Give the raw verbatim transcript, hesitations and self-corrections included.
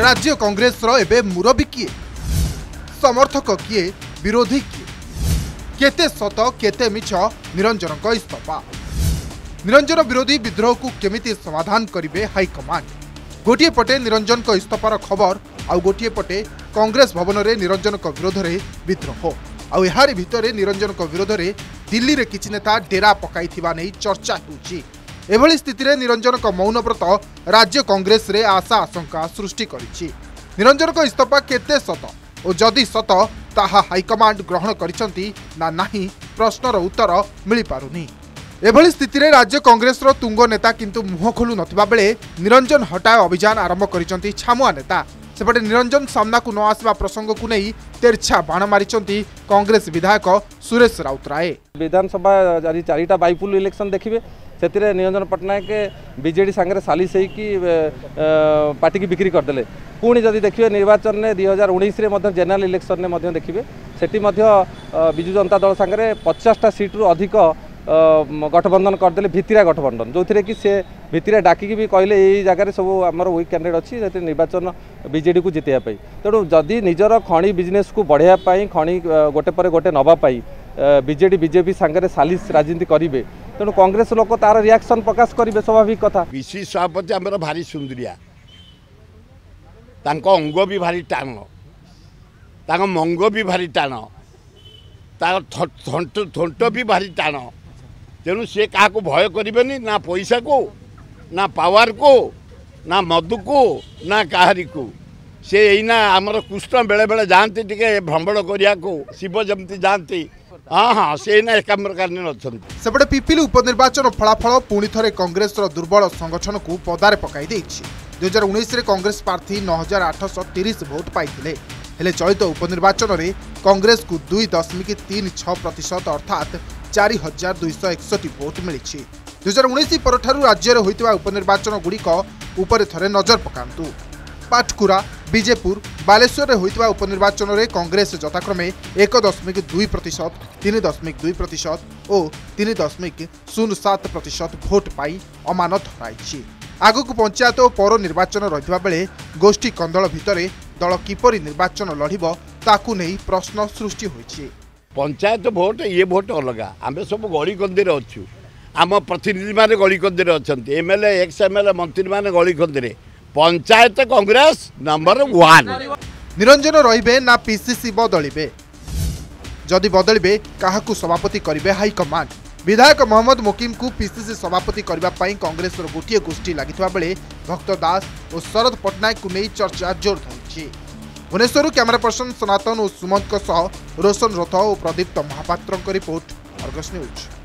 राज्य कांग्रेस एबे मुरबी किए, समर्थक किए, विरोधी किए, केते सत केते मिछ निरंजन इस्तफा। निरंजन विरोधी विद्रोह को केमिति समाधान करिवे हाईकमांड। गोटे पटे निरंजन इस्तफार खबर आउ गोटे पटे कांग्रेस भवन में निरंजन विरोध में विद्रोह आउ यार भितर निरंजन विरोध में दिल्ली रे किछि नेता डेरा पकाई नहीं चर्चा होउछि। एभली स्थिति रे निरंजन मौन व्रत राज्य कांग्रेस रे आशा आशंका सृष्टि करिछि। निरंजन इस्तफा केते सत और जदि सत ताहा हाईकमांड ग्रहण करिसंती ना नाही प्रश्नर उत्तर मिल पारुनी। एभली स्थिति रे राज्य कांग्रेस रो तुंग नेता किंतु मुह खोलु नथिबा बेले निरंजन हटाओ अभियान आरंभ करिसंती छामुआ नेता। सेपटे निरंजन सामना को न आसवा प्रसंग को नहीं तेरछा बाण मारिचंती कांग्रेस विधायक सुरेश राउतराय। विधानसभा आज चारिटा बाइपुल इलेक्शन देखिए से निरंजन पट्टनायक बीजेडी सांगे सालिश होगी पार्टी की बिक्री करदे। पुणी जदि देखिए निर्वाचन में दुई हजार उन्नीस जेनेल इलेक्शन में देखिए सेठी विजु जनता दल सांगे पचासटा सीट्रु अधिक गठबंधन करदे भितिरा गठबंधन जो थी कि से भितिरा डाकिकी भी कहले यही जगह सब आमर वीक कैंडिडेट अच्छी निर्वाचन बीजेडी को जितेबाई। तेणु जदि निजर खणी बिजनेस को बढ़ाई खणी गोटे पर गोटे नवाई बीजेडी बीजेपी सांगे सालिश राजनीति करेंगे तेणु कांग्रेस लोक तार रिएक्शन प्रकाश करेंगे स्वाभाविक कथा। विशी सभापति आमर भारी सुंदरिया तांको अंग भी भारी टाण तांको मंग भी भारी टाण तार थंट भी भारी टाण। तेणु सी क्या भय करेनि ना पैसा को ना पावर को ना मधु को ना काहारी को। से यहीना आमर कृष्ण बेले बेले जाती टे भ्रमण करिया को शिव जमती जाती हाँ हाँ से ना एकाम्र कारण अच्छा। सेपटे पिपिली उपनिर्वाचन फलाफल पुणी थे कांग्रेस दुर्बल संगठन को पदारे पकाई दुई हजार उन्नीस कांग्रेस प्रार्थी नौ हजार आठश तीस भोट पाई हेले चलित उपनिर्वाचन में कांग्रेस को दुई दशमिक तीन छह प्रतिशत अर्थात चार हजार दुईश एकसठ भोट मिली। दुई हजार उन्नीस पर राज्य में होता उपनिर्वाचन गुड़िक उपर थे नजर पकांतु। पाटकुरा विजेपुर बालेश्वर में होता उपनिर्वाचन में कांग्रेस यथाक्रमे एक दशमिक दुई प्रतिशत तीन दशमिक दुई प्रतिशत और तीन दशमिक शून्य सात प्रतिशत भोट पाई अमानत हराई। आगक पंचायत और पौर निर्वाचन रही बेले गोष्ठी कंदल भितर दल किपरि निर्वाचन लड़िब ताकू नहीं प्रश्न सृष्टि होइछि। पंचायत भोट ये भोट अलग आम सब गली कंदी अच्छु आम प्रतिनिधि मैंने गली कंदी अच्छा एमएलए एक्स एमएलए मंत्री मैंने गली कंदी पंचायत कांग्रेस नंबर वन। निरंजन रहिबे ना पीसीसी बदलिबे जदि बदलिबे काहाकू सभापति करिवे हाईकमांड। विधायक मोहम्मद मुकीम को पीसीसी सभापति करबा पई कांग्रेस गोटे गोष्ठी लागिथबा बेले भक्त दास और शरद पट्टनायक को नहीं चर्चा जोर धरिछि। भुवनेश्वर कैमरा पर्सन सनातन और सुमंत रोशन रथ और प्रदीप्त महापात्र रिपोर्ट अर्गस न्यूज।